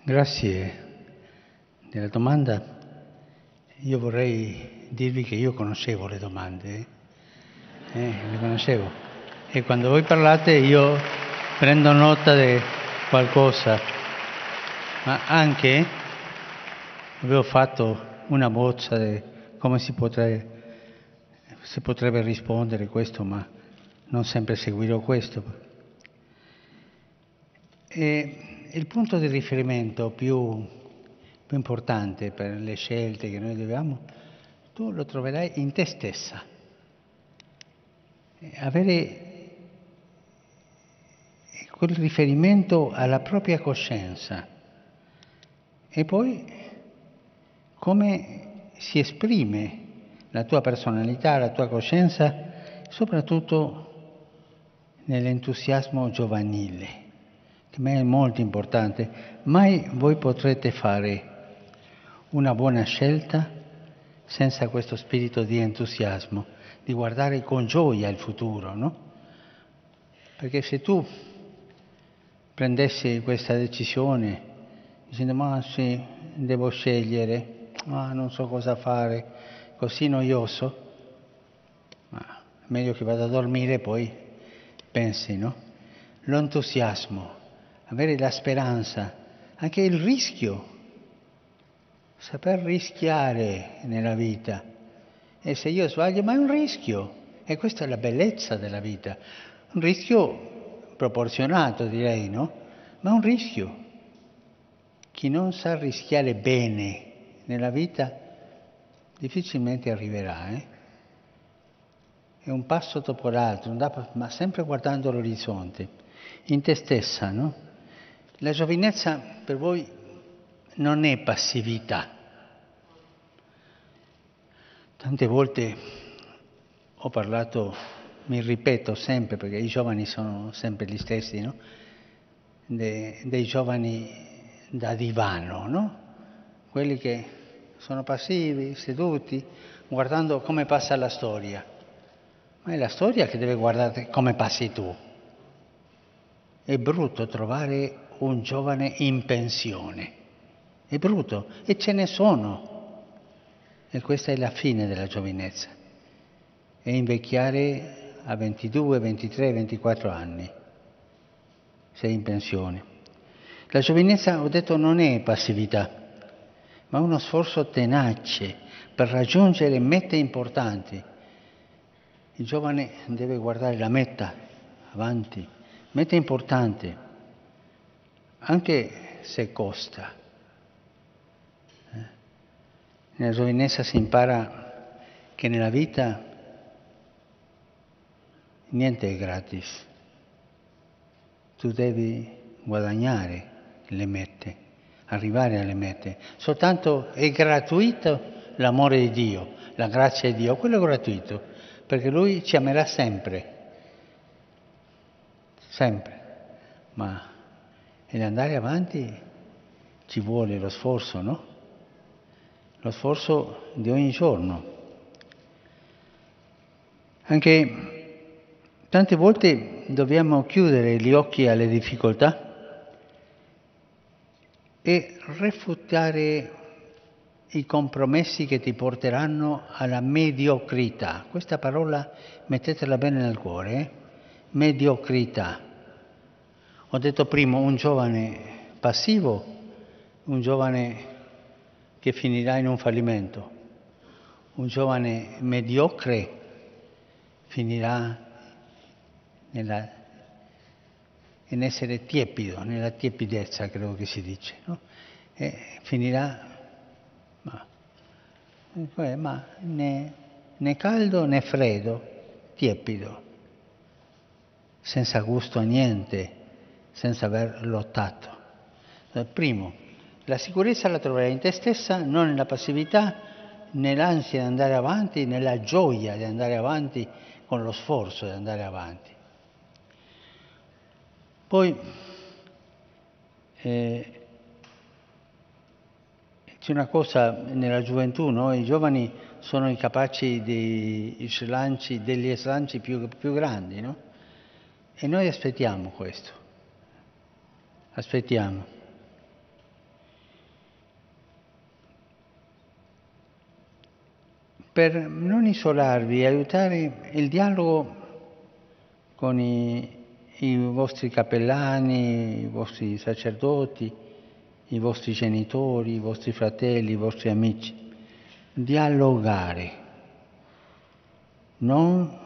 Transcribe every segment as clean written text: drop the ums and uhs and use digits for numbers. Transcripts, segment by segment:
Grazie della domanda. Io vorrei dirvi che io conoscevo le domande, le conoscevo. E quando voi parlate io prendo nota di qualcosa, ma anche avevo fatto una bozza di come si potrebbe rispondere questo, ma non sempre seguirò questo. E il punto di riferimento più importante per le scelte che noi dobbiamo, tu lo troverai in te stessa. Avere quel riferimento alla propria coscienza e poi come si esprime la tua personalità, la tua coscienza, soprattutto nell'entusiasmo giovanile. Per me è molto importante. Mai voi potrete fare una buona scelta senza questo spirito di entusiasmo, di guardare con gioia il futuro, no? Perché se tu prendessi questa decisione dicendo ma sì, devo scegliere, ma non so cosa fare, così noioso, ma meglio che vada a dormire e poi pensi, no? L'entusiasmo, avere la speranza, anche il rischio, saper rischiare nella vita. E se io sbaglio, ma è un rischio, e questa è la bellezza della vita, un rischio proporzionato direi, no? Ma un rischio. Chi non sa rischiare bene nella vita difficilmente arriverà, È un passo dopo l'altro, ma sempre guardando l'orizzonte, in te stessa, no? La giovinezza per voi non è passività. Tante volte ho parlato, mi ripeto sempre, perché i giovani sono sempre gli stessi, no? Dei giovani da divano, no? Quelli che sono passivi, seduti, guardando come passa la storia. Ma è la storia che deve guardare come passi tu. È brutto trovare un giovane in pensione. È brutto, e ce ne sono. E questa è la fine della giovinezza. È invecchiare a 22, 23, 24 anni. Sei in pensione. La giovinezza, ho detto, non è passività, ma uno sforzo tenace per raggiungere mete importanti. Il giovane deve guardare la meta, avanti, meta importante, anche se costa. Nella giovinezza si impara che nella vita niente è gratis. Tu devi guadagnare le mete, arrivare alle mete. Soltanto è gratuito l'amore di Dio, la grazia di Dio, quello è gratuito, perché Lui ci amerà sempre, sempre. Ma nell'andare avanti ci vuole lo sforzo, no? Lo sforzo di ogni giorno. Anche tante volte dobbiamo chiudere gli occhi alle difficoltà e rifiutare i compromessi che ti porteranno alla mediocrità. Questa parola mettetela bene nel cuore, mediocrità. Ho detto prima un giovane passivo, un giovane che finirà in un fallimento, un giovane mediocre finirà in essere tiepido, nella tiepidezza credo che si dice, no? E finirà ma né caldo né freddo, tiepido, senza gusto a niente, senza aver lottato. Primo, la sicurezza la troverai in te stessa, non nella passività, nell'ansia di andare avanti, nella gioia di andare avanti, con lo sforzo di andare avanti. Poi c'è una cosa nella gioventù, no? I giovani sono incapaci degli slanci più grandi, no? E noi aspettiamo questo. Aspettiamo. per non isolarvi, aiutare il dialogo con i vostri cappellani, i vostri sacerdoti, i vostri genitori, i vostri fratelli, i vostri amici. Dialogare, non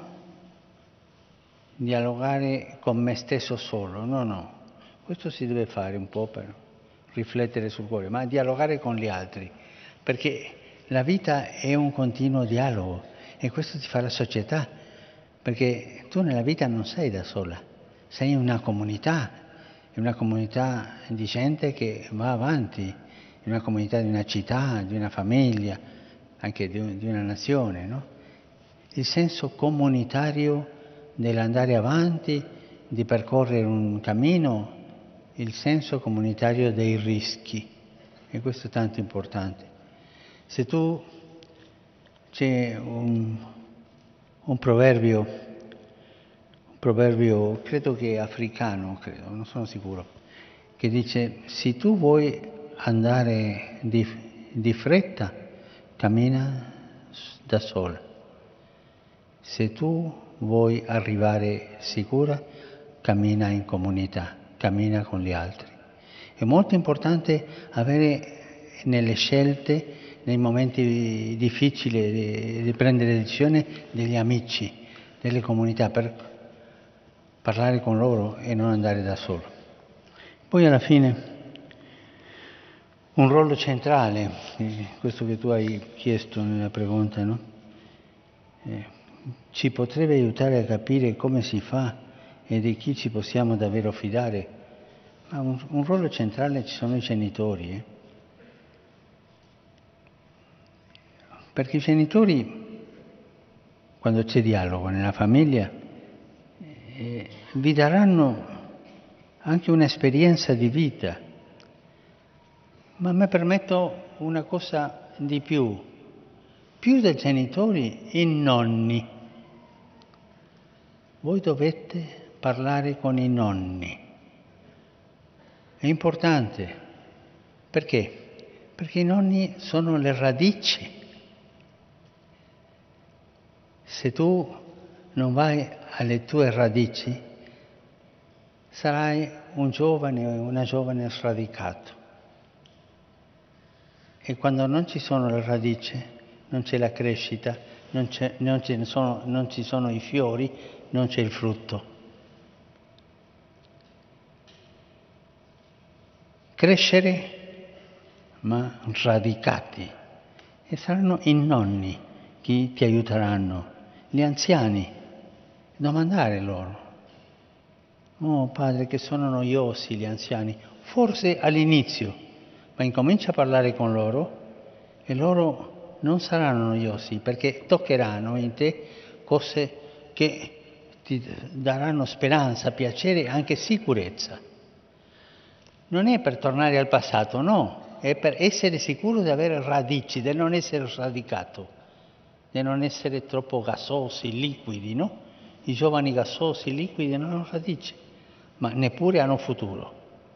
dialogare con me stesso solo, no. Questo si deve fare un po' per riflettere sul cuore, ma dialogare con gli altri, perché la vita è un continuo dialogo e questo ti fa la società, perché tu nella vita non sei da sola, sei una comunità di gente che va avanti, una comunità di una città, di una famiglia, anche di una nazione, no? Il senso comunitario dell'andare avanti, di percorrere un cammino, il senso comunitario dei rischi, e questo è tanto importante. Se tu c'è un proverbio, credo che africano, non sono sicuro, che dice: se tu vuoi andare di fretta, cammina da sola. Se tu vuoi arrivare sicura, cammina in comunità, cammina con gli altri. È molto importante avere nelle scelte, nei momenti difficili di prendere decisioni, degli amici, delle comunità, per parlare con loro e non andare da solo. Poi alla fine un ruolo centrale, questo che tu hai chiesto nella pregunta, no? Ci potrebbe aiutare a capire come si fa e di chi ci possiamo davvero fidare, ma un ruolo centrale ci sono i genitori. Perché i genitori, quando c'è dialogo nella famiglia, vi daranno anche un'esperienza di vita. Ma mi permetto una cosa di più dei genitori, i nonni. Voi dovete parlare con i nonni. È importante. Perché? Perché i nonni sono le radici. Se tu non vai alle tue radici, sarai un giovane o una giovane sradicato. E quando non ci sono le radici, non c'è la crescita, non ci sono i fiori, non c'è il frutto. Crescere, ma radicati. E saranno i nonni che ti aiuteranno, gli anziani. Domandare loro. Oh padre, che sono noiosi gli anziani. Forse all'inizio, ma incomincia a parlare con loro e loro non saranno noiosi, perché toccheranno in te cose che ti daranno speranza, piacere e anche sicurezza. Non è per tornare al passato, no, è per essere sicuro di avere radici, di non essere sradicato, di non essere troppo gassosi, liquidi, no? I giovani gassosi, liquidi non hanno radici, ma neppure hanno futuro.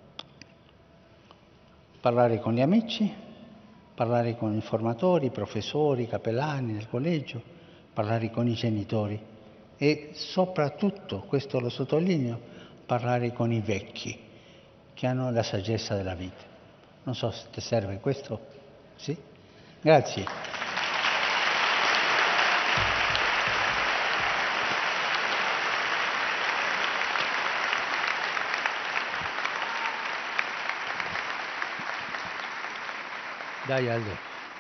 Parlare con gli amici, parlare con i formatori, i professori, i cappellani del collegio, parlare con i genitori e soprattutto, questo lo sottolineo, parlare con i vecchi che hanno la saggezza della vita. Non so se ti serve questo? Sì? Grazie. Dai Aldo.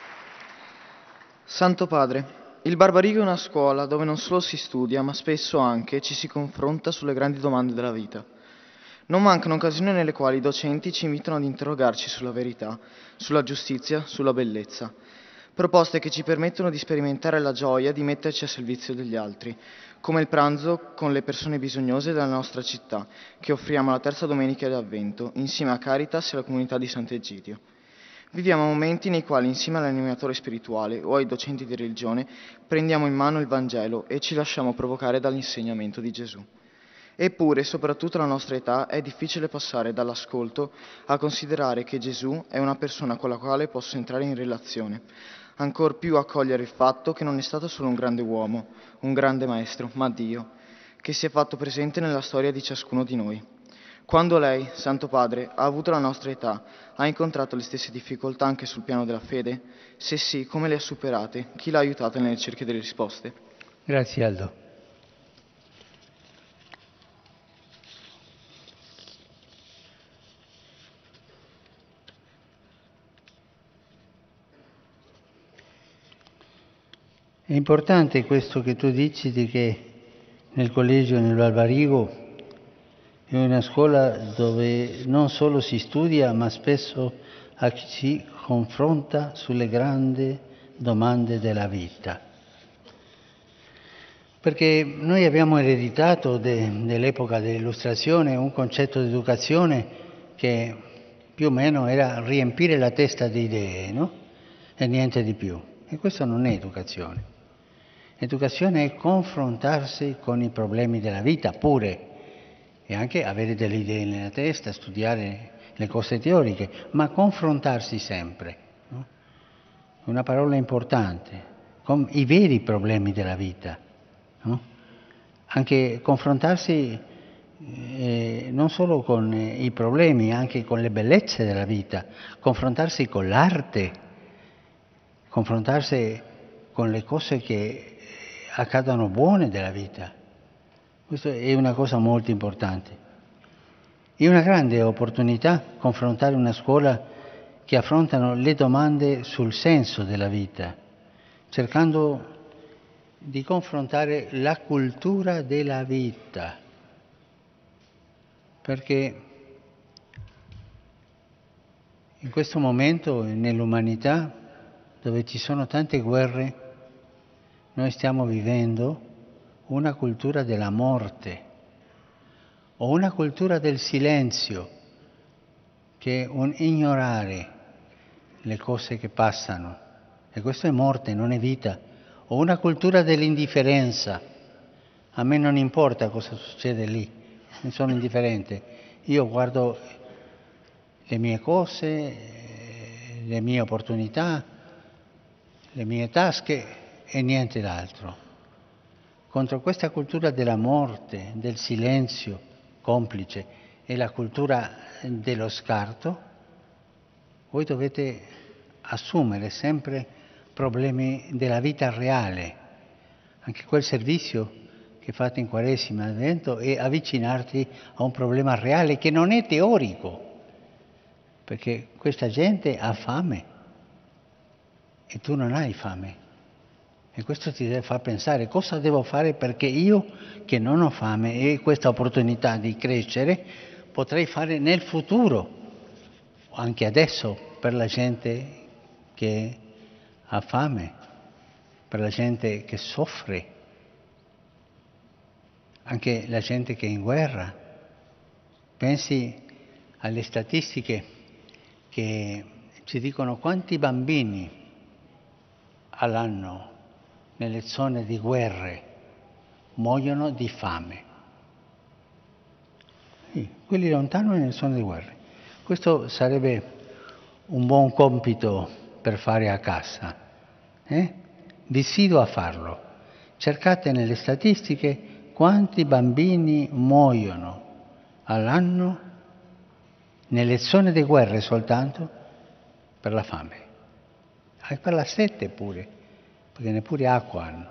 Santo Padre, il Barbarigo è una scuola dove non solo si studia, ma spesso anche ci si confronta sulle grandi domande della vita. Non mancano occasioni nelle quali i docenti ci invitano ad interrogarci sulla verità, sulla giustizia, sulla bellezza. Proposte che ci permettono di sperimentare la gioia di metterci a servizio degli altri, come il pranzo con le persone bisognose della nostra città, che offriamo la terza domenica di Avvento, insieme a Caritas e alla comunità di Sant'Egidio. Viviamo momenti nei quali, insieme all'animatore spirituale o ai docenti di religione, prendiamo in mano il Vangelo e ci lasciamo provocare dall'insegnamento di Gesù. Eppure, soprattutto alla nostra età, è difficile passare dall'ascolto a considerare che Gesù è una persona con la quale posso entrare in relazione. Ancor più a cogliere il fatto che non è stato solo un grande uomo, un grande maestro, ma Dio, che si è fatto presente nella storia di ciascuno di noi. Quando lei, Santo Padre, ha avuto la nostra età, ha incontrato le stesse difficoltà anche sul piano della fede? Se sì, come le ha superate? Chi l'ha aiutata nelle ricerche delle risposte? Grazie Aldo. È importante questo che tu dici di che nel collegio, nel Barbarigo, è una scuola dove non solo si studia, ma spesso si confronta sulle grandi domande della vita. Perché noi abbiamo ereditato dell'epoca dell'illustrazione un concetto di educazione che più o meno era riempire la testa di idee, no? E niente di più. E questo non è educazione. Educazione è confrontarsi con i problemi della vita pure e anche avere delle idee nella testa, studiare le cose teoriche, ma confrontarsi sempre. No? È una parola importante, con i veri problemi della vita. No? Anche confrontarsi non solo con i problemi, anche con le bellezze della vita, confrontarsi con l'arte, confrontarsi con le cose che accadono buone della vita. Questa è una cosa molto importante. È una grande opportunità confrontare una scuola che affrontano le domande sul senso della vita, cercando di confrontare la cultura della vita, perché in questo momento nell'umanità, dove ci sono tante guerre, noi stiamo vivendo una cultura della morte o una cultura del silenzio, che è un ignorare le cose che passano, e questo è morte, non è vita, o una cultura dell'indifferenza. A me non importa cosa succede lì, ne sono indifferente. Io guardo le mie cose, le mie opportunità, le mie tasche e niente d'altro. Contro questa cultura della morte, del silenzio complice e la cultura dello scarto, voi dovete assumere sempre problemi della vita reale. Anche quel servizio che fate in Quaresima, Advento, è avvicinarti a un problema reale che non è teorico, perché questa gente ha fame e tu non hai fame. E questo ti deve far pensare cosa devo fare perché io, che non ho fame e questa opportunità di crescere, potrei fare nel futuro, anche adesso, per la gente che ha fame, per la gente che soffre, anche la gente che è in guerra. Pensi alle statistiche che ci dicono quanti bambini all'anno nelle zone di guerre muoiono di fame. Sì, quelli lontano nelle zone di guerre. Questo sarebbe un buon compito per fare a casa. Vi sfido a farlo. Cercate nelle statistiche quanti bambini muoiono all'anno nelle zone di guerre soltanto per la fame. E per la sete pure, perché neppure acqua hanno.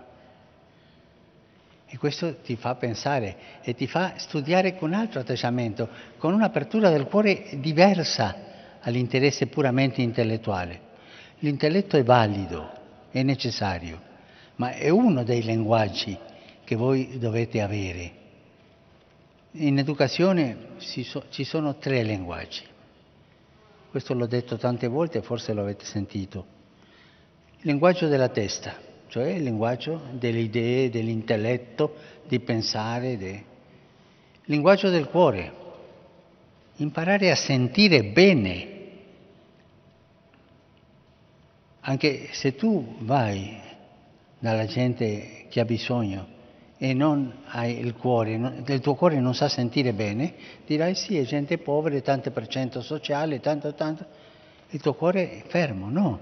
E questo ti fa pensare e ti fa studiare con altro atteggiamento, con un'apertura del cuore diversa all'interesse puramente intellettuale. L'intelletto è valido, è necessario, ma è uno dei linguaggi che voi dovete avere. In educazione ci sono 3 linguaggi. Questo l'ho detto tante volte, forse lo avete sentito. Il linguaggio della testa, cioè il linguaggio delle idee, dell'intelletto, di pensare. Il linguaggio del cuore, imparare a sentire bene. Anche se tu vai dalla gente che ha bisogno e non hai il cuore, il tuo cuore non sa sentire bene, dirai sì, è gente povera, tanto per cento sociale, tanto, il tuo cuore è fermo, no.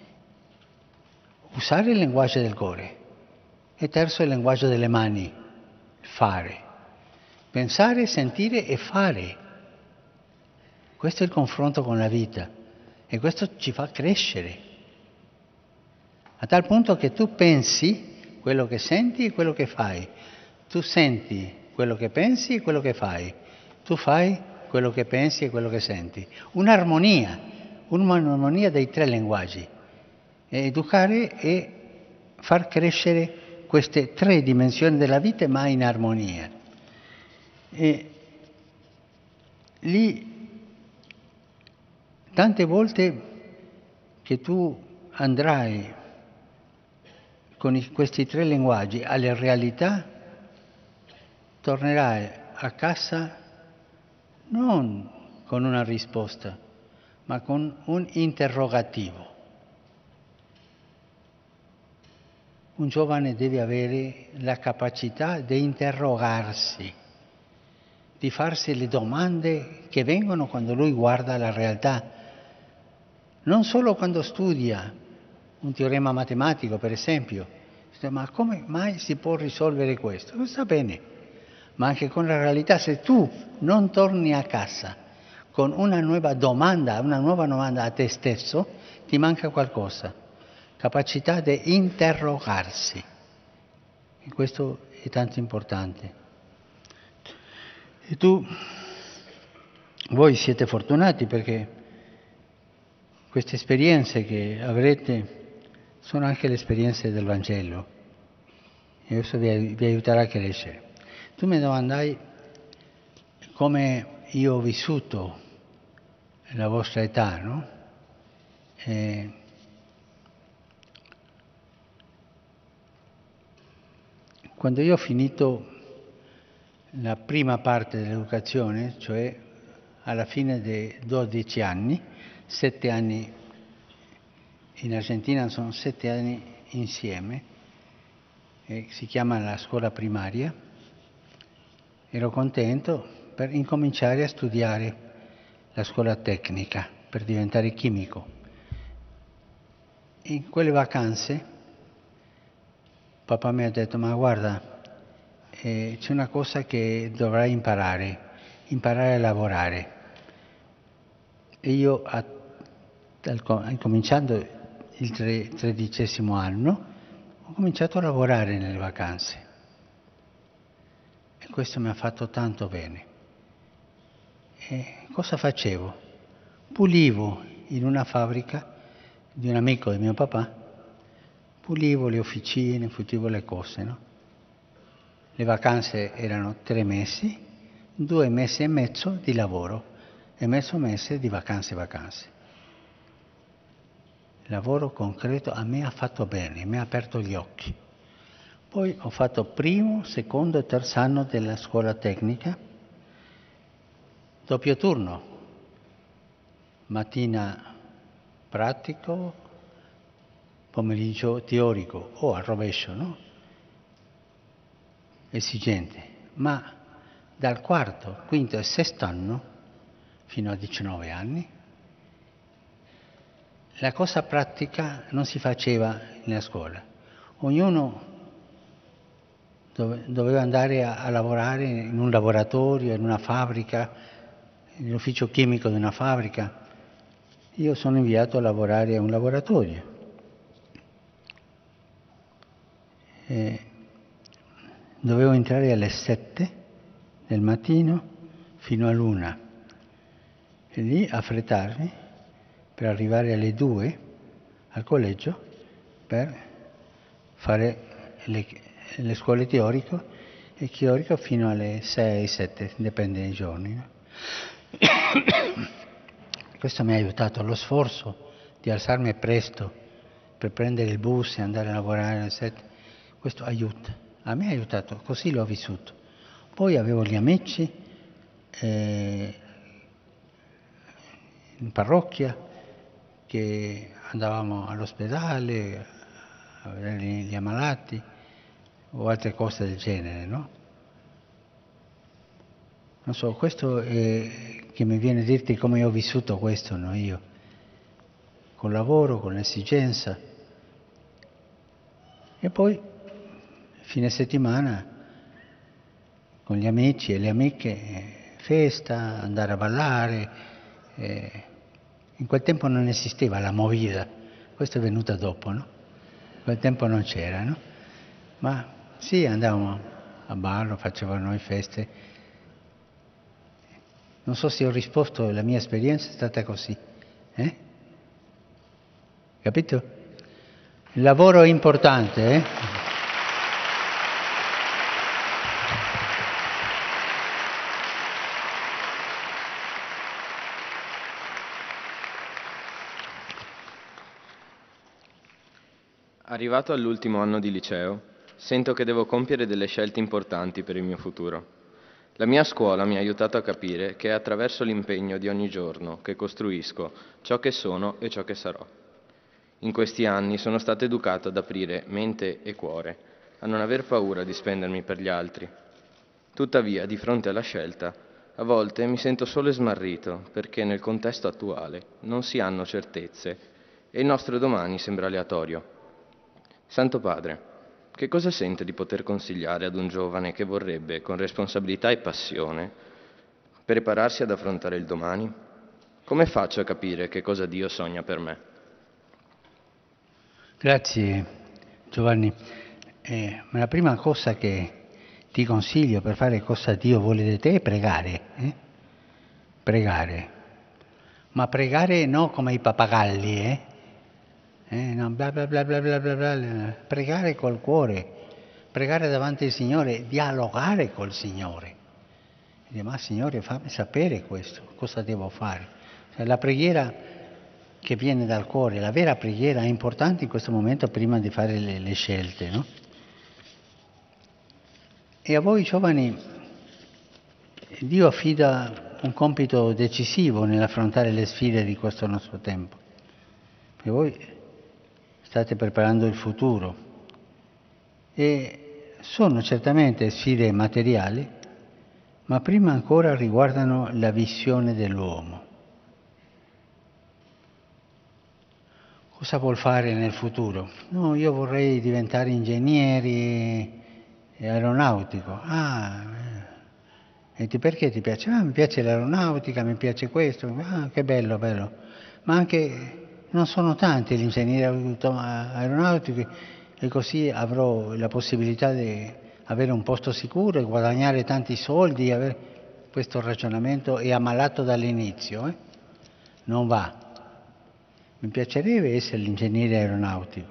Usare il linguaggio del cuore. E terzo, il linguaggio delle mani, fare. Pensare, sentire e fare. Questo è il confronto con la vita e questo ci fa crescere. A tal punto che tu pensi quello che senti e quello che fai. Tu senti quello che pensi e quello che fai. Tu fai quello che pensi e quello che senti. Un'armonia dei tre linguaggi. Educare e far crescere queste tre dimensioni della vita, ma in armonia. E lì, tante volte che tu andrai con questi tre linguaggi alle realtà, tornerai a casa non con una risposta, ma con un interrogativo. Un giovane deve avere la capacità di interrogarsi, di farsi le domande che vengono quando lui guarda la realtà. Non solo quando studia un teorema matematico, per esempio, ma come mai si può risolvere questo? Lo sa bene, ma anche con la realtà, se tu non torni a casa con una nuova domanda a te stesso, ti manca qualcosa. Capacità di interrogarsi. E questo è tanto importante. E voi siete fortunati perché queste esperienze che avrete sono anche le esperienze del Vangelo e questo vi aiuterà a crescere. Tu mi domandai come io ho vissuto la vostra età, no? Quando io ho finito la prima parte dell'educazione, cioè alla fine dei 12 anni, 7 anni in Argentina sono 7 anni insieme, si chiama la scuola primaria, ero contento per incominciare a studiare la scuola tecnica, per diventare chimico. In quelle vacanze papà mi ha detto, ma guarda, c'è una cosa che dovrai imparare a lavorare. E io, cominciando il 13° anno, ho cominciato a lavorare nelle vacanze. E questo mi ha fatto tanto bene. E cosa facevo? Pulivo in una fabbrica di un amico di mio papà, pulivo le officine, pulivo le cose, no? Le vacanze erano 3 mesi, 2 mesi e mezzo di lavoro e mezzo mese di vacanze. Il lavoro concreto a me ha fatto bene, mi ha aperto gli occhi. Poi ho fatto primo, secondo e terzo anno della scuola tecnica, doppio turno, mattina pratico, pomeriggio teorico o al rovescio, no? Esigente, ma dal quarto, quinto e sesto anno fino a 19 anni la cosa pratica non si faceva nella scuola. Ognuno doveva andare a lavorare in un laboratorio, in una fabbrica, nell'ufficio chimico di una fabbrica. Io sono inviato a lavorare a un laboratorio. Dovevo entrare alle 7 del mattino fino all'1 e lì affrettarmi per arrivare alle 2 al collegio per fare le scuole teorico e teorico fino alle 6-7, dipende dai giorni. No? Questo mi ha aiutato allo sforzo di alzarmi presto per prendere il bus e andare a lavorare alle 7. Questo aiuta. A me ha aiutato, così l'ho vissuto. Poi avevo gli amici in parrocchia che andavamo all'ospedale a vedere gli ammalati o altre cose del genere, no? Non so, questo è che mi viene a dirti come ho vissuto questo, no? Io, col lavoro, con l'esigenza. E poi, fine settimana, con gli amici e le amiche, festa, andare a ballare. In quel tempo non esisteva la movida, questo è venuto dopo, no? In quel tempo non c'era, no? Ma sì, andavamo a ballo, facevano noi feste. Non so se ho risposto, la mia esperienza è stata così. Capito? Il lavoro è importante, Arrivato all'ultimo anno di liceo, sento che devo compiere delle scelte importanti per il mio futuro. La mia scuola mi ha aiutato a capire che è attraverso l'impegno di ogni giorno che costruisco ciò che sono e ciò che sarò. In questi anni sono stato educato ad aprire mente e cuore, a non aver paura di spendermi per gli altri. Tuttavia, di fronte alla scelta, a volte mi sento solo e smarrito perché nel contesto attuale non si hanno certezze e il nostro domani sembra aleatorio. Santo Padre, che cosa sente di poter consigliare ad un giovane che vorrebbe, con responsabilità e passione, prepararsi ad affrontare il domani? Come faccio a capire che cosa Dio sogna per me? Grazie Giovanni. Ma la prima cosa che ti consiglio per fare cosa Dio vuole da te è pregare. Pregare. Ma pregare non come i pappagalli, no, bla bla bla bla bla bla bla. Pregare col cuore, pregare davanti al Signore, dialogare col Signore. Dire, ma Signore, fammi sapere questo, cosa devo fare. Cioè, la preghiera che viene dal cuore, la vera preghiera è importante in questo momento prima di fare le scelte, no? E a voi giovani Dio affida un compito decisivo nell'affrontare le sfide di questo nostro tempo. Perché voi state preparando il futuro e sono certamente sfide materiali, ma prima ancora riguardano la visione dell'uomo. Cosa vuol fare nel futuro? No, io vorrei diventare ingegnere aeronautico. E perché ti piace? Mi piace l'aeronautica, mi piace questo. Che bello, bello. Ma anche non sono tanti gli ingegneri aeronautici e così avrò la possibilità di avere un posto sicuro e guadagnare tanti soldi. Questo ragionamento è ammalato dall'inizio. Non va. Mi piacerebbe essere l'ingegnere aeronautico,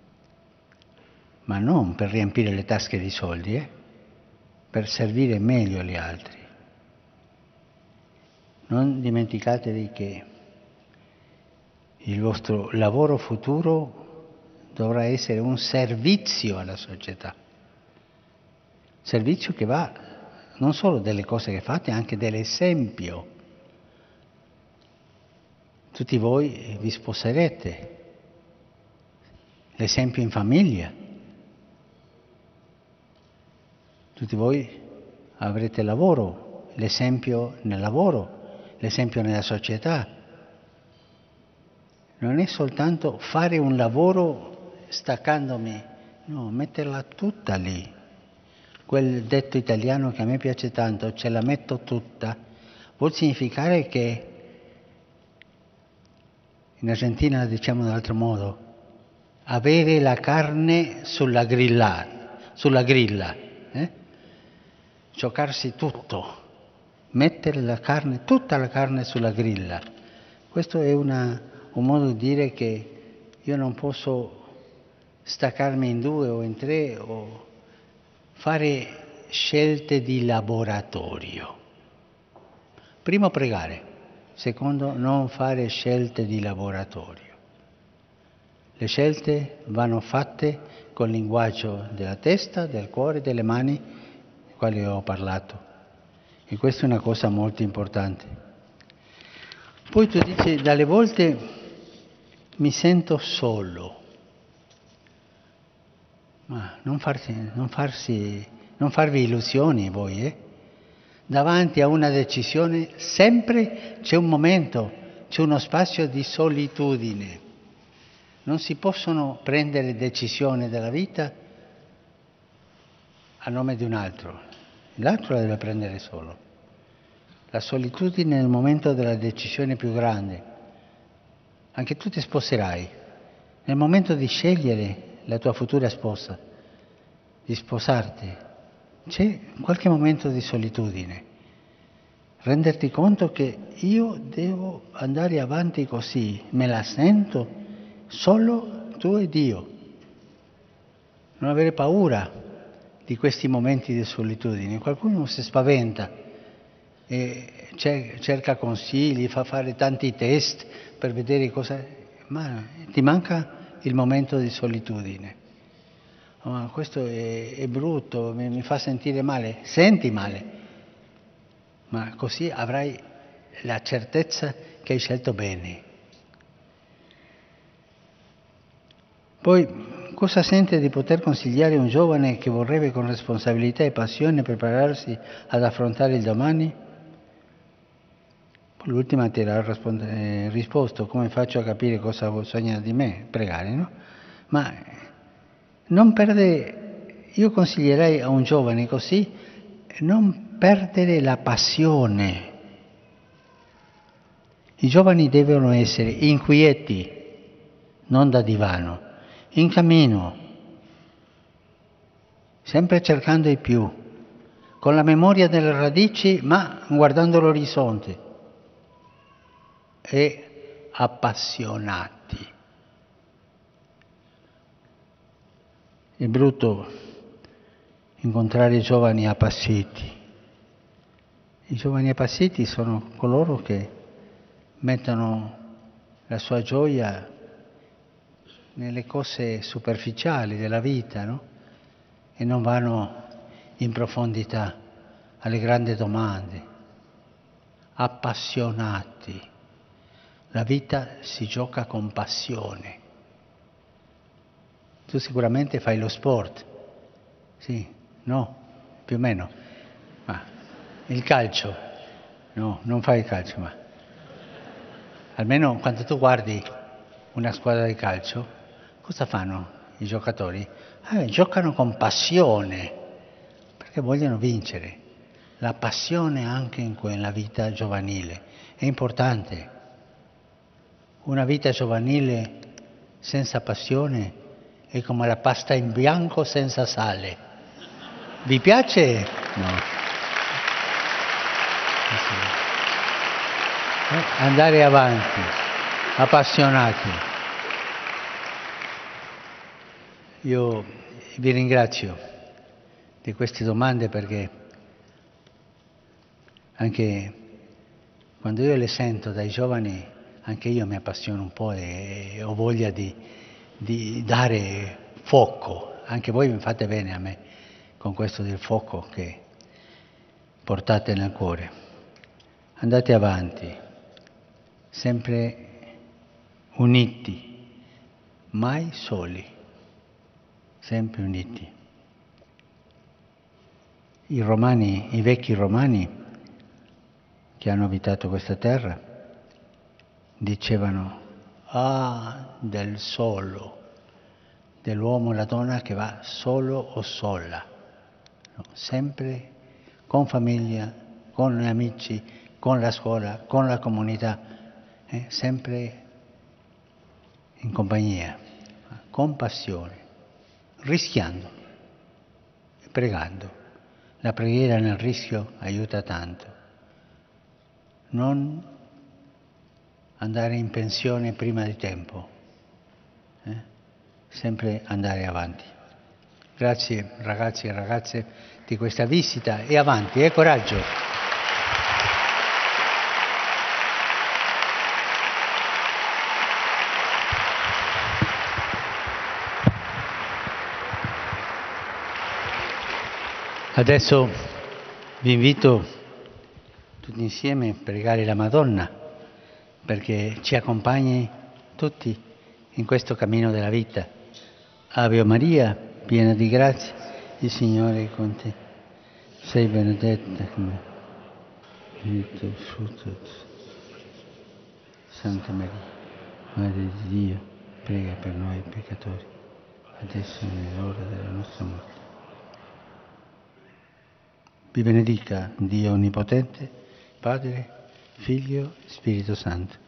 ma non per riempire le tasche di soldi, per servire meglio gli altri. Non dimenticatevi che il vostro lavoro futuro dovrà essere un servizio alla società. Servizio che va non solo delle cose che fate, anche dell'esempio. Tutti voi vi sposerete, l'esempio in famiglia. Tutti voi avrete lavoro, l'esempio nel lavoro, l'esempio nella società. Non è soltanto fare un lavoro staccandomi, no, metterla tutta lì. Quel detto italiano che a me piace tanto, ce la metto tutta, vuol significare che in Argentina la diciamo in un altro modo, avere la carne sulla grilla, giocarsi tutto, mettere la carne, tutta la carne sulla grilla. Questo è un modo di dire che io non posso staccarmi in due o in tre o fare scelte di laboratorio. Primo pregare. Secondo, non fare scelte di laboratorio. Le scelte vanno fatte col linguaggio della testa, del cuore, delle mani, di quali ho parlato. E questa è una cosa molto importante. Poi tu dici, dalle volte mi sento solo. Ma non farvi illusioni voi, Davanti a una decisione sempre c'è un momento, c'è uno spazio di solitudine. Non si possono prendere decisioni della vita a nome di un altro. L'altro la deve prendere solo. La solitudine è il momento della decisione più grande. Anche tu ti sposerai. Nel momento di scegliere la tua futura sposa, di sposarti, c'è qualche momento di solitudine. Renderti conto che io devo andare avanti così, me la sento solo tu ed io. Non avere paura di questi momenti di solitudine. Qualcuno si spaventa e cerca consigli, fa fare tanti test per vedere cosa... Ma ti manca il momento di solitudine. Ma questo è brutto, mi fa sentire male. Senti male, ma così avrai la certezza che hai scelto bene. Poi, cosa sente di poter consigliare un giovane che vorrebbe con responsabilità e passione prepararsi ad affrontare il domani? L'ultima ti era risposto, come faccio a capire cosa bisogna di me? Pregare, no? Ma non perdere, io consiglierei a un giovane così, non perdere la passione. I giovani devono essere inquieti, non da divano, in cammino, sempre cercando di più, con la memoria delle radici, ma guardando l'orizzonte, e appassionati. È brutto incontrare giovani appassiti. I giovani appassiti sono coloro che mettono la sua gioia nelle cose superficiali della vita, no? E non vanno in profondità alle grandi domande. Appassionati. La vita si gioca con passione. Tu sicuramente fai lo sport, sì, no, più o meno, ma il calcio, no, non fai il calcio, ma almeno quando tu guardi una squadra di calcio, cosa fanno i giocatori? Giocano con passione, perché vogliono vincere. La passione anche in quella vita giovanile è importante. Una vita giovanile senza passione è come la pasta in bianco senza sale. Vi piace? No. Andare avanti, appassionati. Io vi ringrazio di queste domande perché anche quando io le sento dai giovani, anche io mi appassiono un po' e ho voglia di dare fuoco. Anche voi mi fate bene a me con questo del fuoco che portate nel cuore. Andate avanti, sempre uniti, mai soli, sempre uniti. I vecchi romani che hanno abitato questa terra dicevano del solo, dell'uomo e la donna che va solo o sola, no, sempre con famiglia, con amici, con la scuola, con la comunità, sempre in compagnia, con passione, rischiando e pregando. La preghiera nel rischio aiuta tanto. Non andare in pensione prima di tempo, sempre andare avanti. Grazie ragazzi e ragazze di questa visita e avanti, coraggio. Adesso vi invito tutti insieme a pregare la Madonna perché ci accompagni tutti in questo cammino della vita. Ave Maria, piena di grazia, il Signore è con te. Sei benedetta come benedetto il frutto. Santa Maria, Madre di Dio, prega per noi peccatori, adesso e nell'ora della nostra morte. Vi benedica Dio Onnipotente, Padre, Figlio e Spirito Santo.